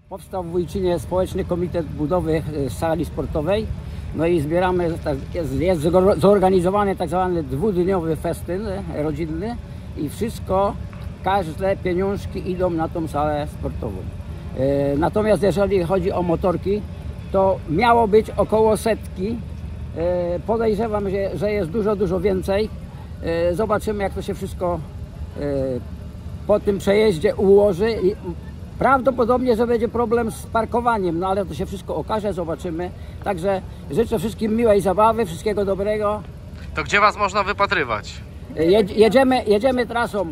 Powstał w Wójcinie Społeczny Komitet Budowy Sali Sportowej. No i zbieramy, jest zorganizowany tak zwany dwudniowy festyn rodzinny i wszystko, każde pieniążki idą na tą salę sportową. Natomiast jeżeli chodzi o motorki, to miało być około 100. Podejrzewam, że jest dużo więcej. Zobaczymy, jak to się wszystko po tym przejeździe ułoży. Prawdopodobnie, że będzie problem z parkowaniem, no ale to się wszystko okaże, zobaczymy. Także życzę wszystkim miłej zabawy, wszystkiego dobrego. To gdzie Was można wypatrywać? Jedziemy trasą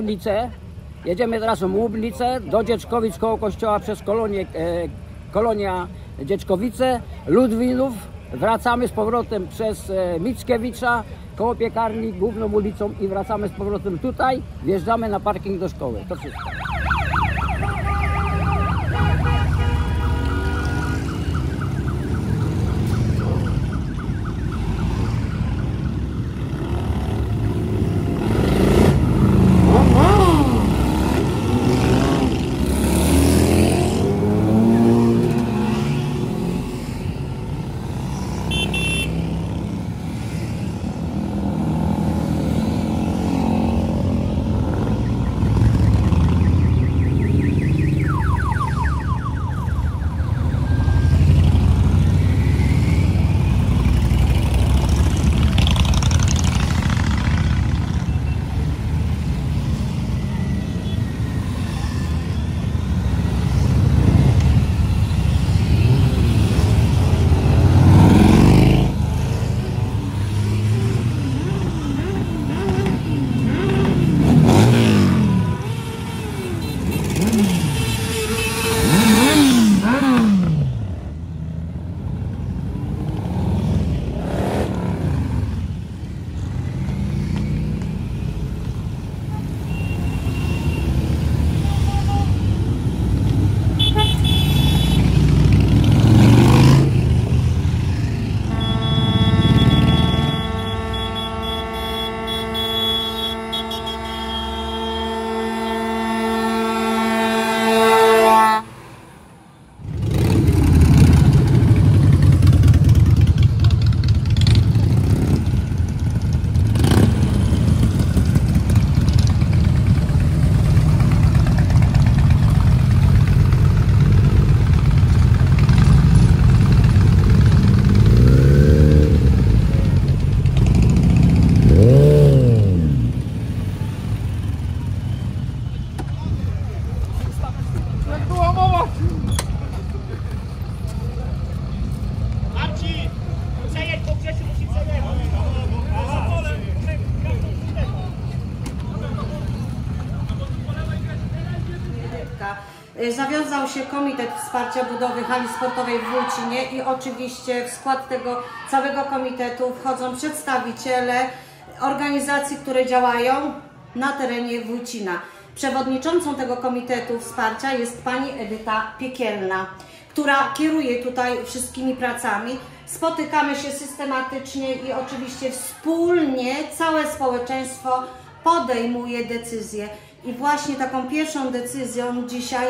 Łubnice do Dzieczkowic koło kościoła przez kolonia Dzieczkowice, Ludwinów. Wracamy z powrotem przez Mickiewicza, koło piekarni, główną ulicą i wracamy z powrotem tutaj. Wjeżdżamy na parking do szkoły. To wszystko. Zawiązał się Komitet Wsparcia Budowy Hali Sportowej w Wójcinie i oczywiście w skład tego całego komitetu wchodzą przedstawiciele organizacji, które działają na terenie Wójcina. Przewodniczącą tego Komitetu Wsparcia jest pani Edyta Piekielna, która kieruje tutaj wszystkimi pracami. Spotykamy się systematycznie i oczywiście wspólnie całe społeczeństwo podejmuje decyzje. I właśnie taką pierwszą decyzją dzisiaj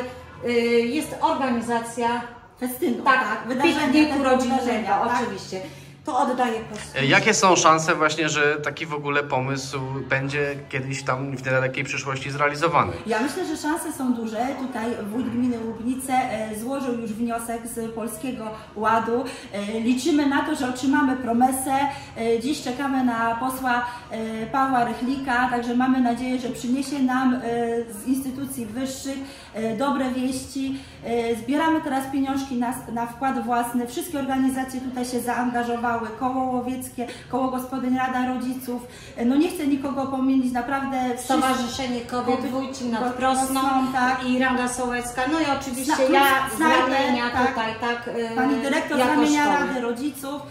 jest organizacja festynu, pikniku rodzinnego, oczywiście. To oddaję proszę. Jakie są szanse właśnie, że taki w ogóle pomysł będzie kiedyś tam w niedalekiej przyszłości zrealizowany? Ja myślę, że szanse są duże. Tutaj wójt gminy Łubnice złożył już wniosek z Polskiego Ładu. Liczymy na to, że otrzymamy promesę. Dziś czekamy na posła Pawła Rychlika, także mamy nadzieję, że przyniesie nam z instytucji wyższych dobre wieści. Zbieramy teraz pieniążki na wkład własny. Wszystkie organizacje tutaj się zaangażowały. Koło łowieckie, koło gospodyń, Rada Rodziców. No nie chcę nikogo pomylić, naprawdę. Stowarzyszenie Kobiet Wójcin nad Prosną, tak. I Rada Sołecka, no i oczywiście ja z ramienia tutaj, tak. Pani dyrektor z ramienia Rady Rodziców.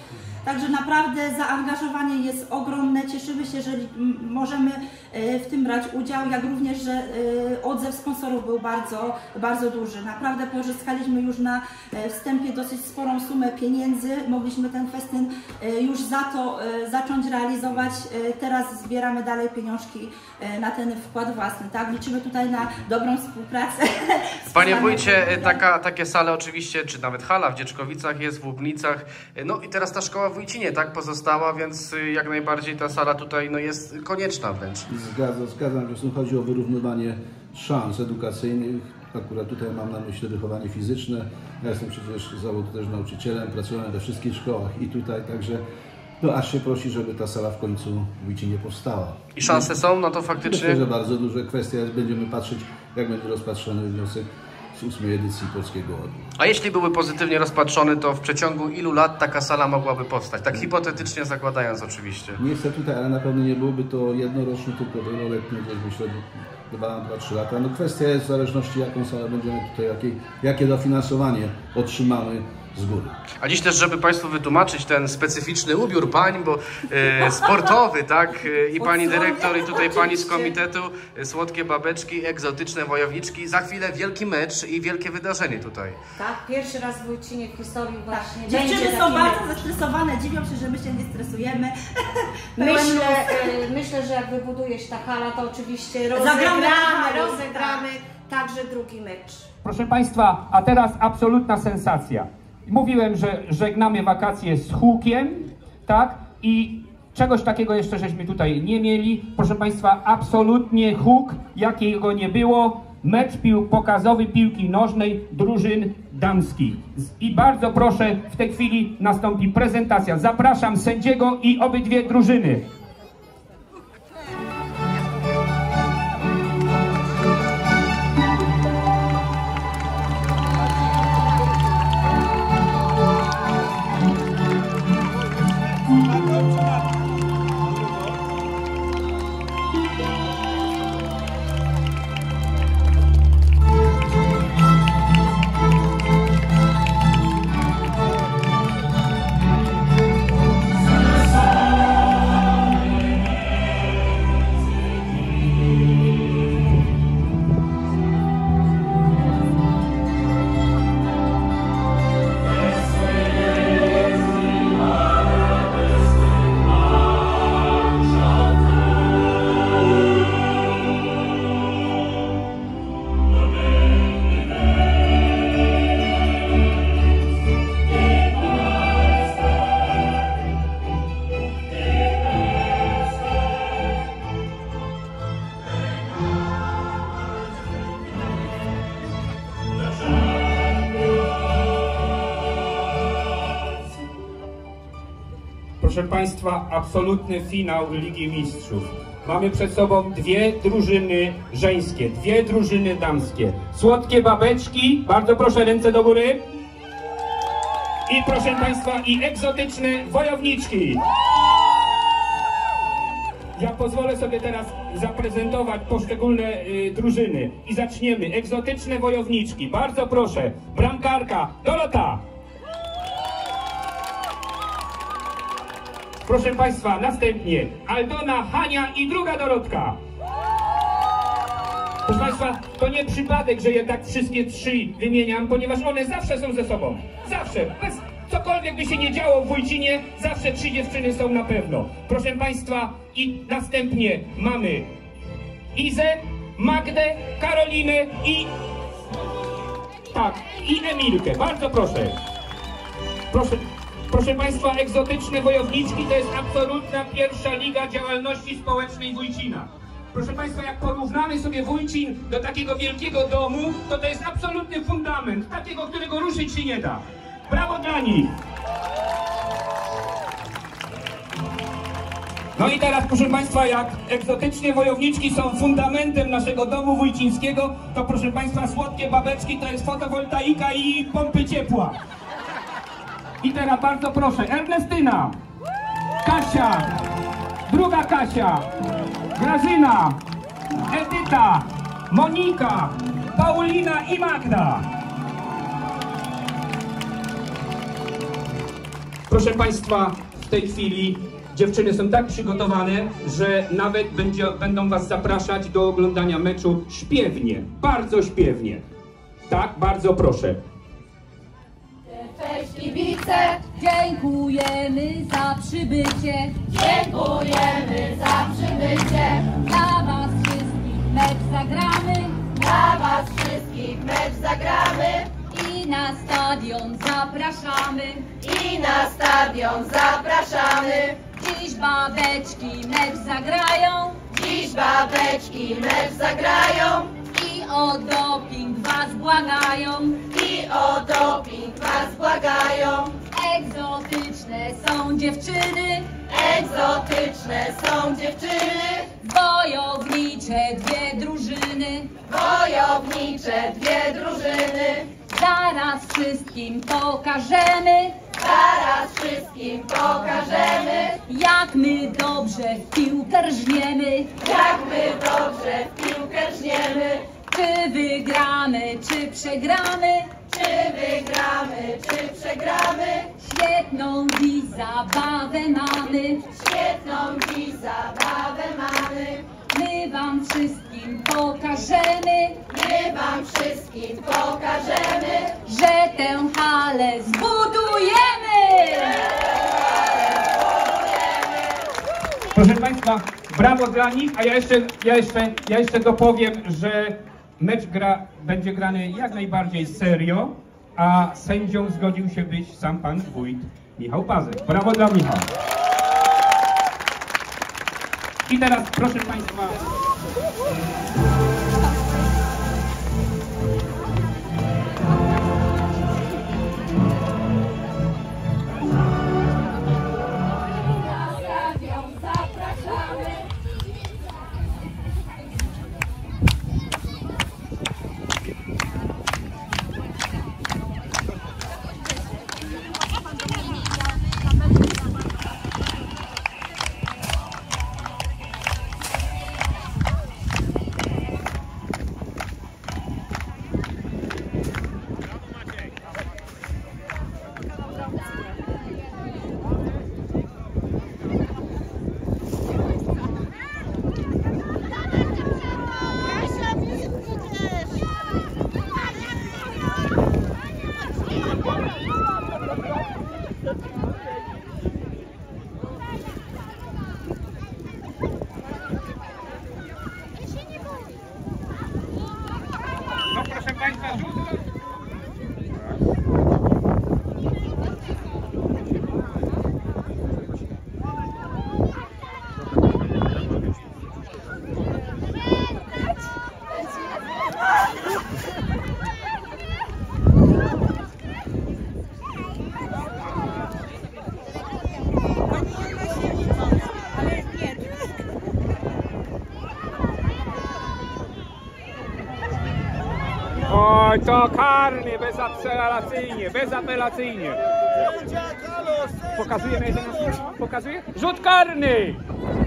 Także naprawdę zaangażowanie jest ogromne. Cieszymy się, że możemy w tym brać udział, jak również, że odzew sponsorów był bardzo, bardzo duży. Naprawdę pozyskaliśmy już na wstępie dosyć sporą sumę pieniędzy. Mogliśmy ten festyn już za to zacząć realizować. Teraz zbieramy dalej pieniążki na ten wkład własny. Tak? Liczymy tutaj na dobrą współpracę. Panie wójcie, takie sale oczywiście, czy nawet hala w Dzieczkowicach jest, w Łubnicach. No i teraz ta szkoła w Wójcinie, tak, pozostała, więc jak najbardziej ta sala tutaj no, jest konieczna wręcz. Zgadzam się, chodzi o wyrównywanie szans edukacyjnych. Akurat tutaj mam na myśli wychowanie fizyczne. Ja jestem przecież z zawodu też nauczycielem, pracowałem we wszystkich szkołach i tutaj, także no aż się prosi, żeby ta sala w końcu w Wójcinie powstała. I szanse są, no to faktycznie? Myślę, że bardzo duże. Kwestia jest, będziemy patrzeć, jak będzie rozpatrzony wniosek z 8. edycji Polskiego Ładu. A jeśli byłby pozytywnie rozpatrzony, to w przeciągu ilu lat taka sala mogłaby powstać? Tak hipotetycznie zakładając oczywiście. Nie chcę tutaj, ale na pewno nie byłby to jednoroczny, tylko wieloletni, gdzieś myślę 2-3 lata. No kwestia jest w zależności, jaką salę będziemy tutaj, jakie dofinansowanie otrzymamy z góry. A dziś też, żeby Państwu wytłumaczyć ten specyficzny ubiór pań, bo sportowy, tak? I pani dyrektor, i tutaj pani z komitetu, słodkie babeczki, egzotyczne wojowniczki. Za chwilę wielki mecz i wielkie wydarzenie tutaj. Tak, pierwszy raz w Wójcinie w historii właśnie. Dziewczyny są bardzo zestresowane, dziwią się, że my się nie stresujemy. Myślę, że jak wybuduje się ta hala, to oczywiście rozegramy także drugi mecz. Proszę Państwa, a teraz absolutna sensacja. Mówiłem, że żegnamy wakacje z hukiem, tak? I czegoś takiego jeszcze żeśmy tutaj nie mieli. Proszę Państwa, absolutnie huk, jakiego nie było. Mecz pokazowy piłki nożnej drużyn damskich. I bardzo proszę, w tej chwili nastąpi prezentacja. Zapraszam sędziego i obydwie drużyny. Proszę Państwa, absolutny finał Ligi Mistrzów. Mamy przed sobą dwie drużyny żeńskie, dwie drużyny damskie. Słodkie babeczki, bardzo proszę ręce do góry. I proszę Państwa, i egzotyczne wojowniczki. Ja pozwolę sobie teraz zaprezentować poszczególne drużyny. I zaczniemy. Egzotyczne wojowniczki. Bardzo proszę. Bramkarka Dorota. Proszę Państwa, następnie Aldona, Hania i druga Dorotka. Proszę Państwa, to nie przypadek, że ja tak wszystkie trzy wymieniam, ponieważ one zawsze są ze sobą. Zawsze. Cokolwiek by się nie działo w Wójcinie, zawsze trzy dziewczyny są na pewno. Proszę Państwa, i następnie mamy Izę, Magdę, Karolinę i... Tak, i Emilkę. Bardzo proszę. Proszę Państwa, egzotyczne wojowniczki to jest absolutna pierwsza liga działalności społecznej Wójcina. Proszę Państwa, jak porównamy sobie Wójcin do takiego wielkiego domu, to jest absolutny fundament, takiego, którego ruszyć się nie da. Brawo dla nich! No i teraz, proszę Państwa, jak egzotyczne wojowniczki są fundamentem naszego domu wójcińskiego, to proszę Państwa, słodkie babeczki to jest fotowoltaika i pompy ciepła. I teraz bardzo proszę, Ernestyna, Kasia, druga Kasia, Grażyna, Edyta, Monika, Paulina i Magda. Proszę Państwa, w tej chwili dziewczyny są tak przygotowane, że nawet będą was zapraszać do oglądania meczu śpiewnie, bardzo śpiewnie. Tak, bardzo proszę. Cześć kibice, dziękujemy za przybycie. Dziękujemy za przybycie. Dla was wszystkich mecz zagramy. Dla was wszystkich mecz zagramy. I na stadion zapraszamy. I na stadion zapraszamy. Dziś babeczki mecz zagrają. Dziś babeczki mecz zagrają. I o doping was błagają. I o doping was błagają. Egzotyczne są dziewczyny. Egzotyczne są dziewczyny. Wojownicze dwie drużyny. Wojownicze dwie drużyny. Zaraz wszystkim pokażemy. Zaraz wszystkim pokażemy. Jak my dobrze w piłkę rżniemy. Jak my dobrze w piłkę rżniemy. Czy wygramy, czy przegramy. Czy wygramy, czy przegramy. Świetną dziś zabawę mamy. Świetną dziś zabawę mamy. My wam wszystkim pokażemy. My wam wszystkim pokażemy, że tę halę zbudujemy. Proszę Państwa, brawo dla nich, a ja jeszcze dopowiem, że mecz będzie grany jak najbardziej serio, a sędzią zgodził się być sam pan wójt Michał Pazek. Brawo dla Michała. I teraz proszę Państwa... No proszę Państwa, oj, to karny, bezapelacyjnie. Pokazujemy jeden, pokazuje? Rzut karny!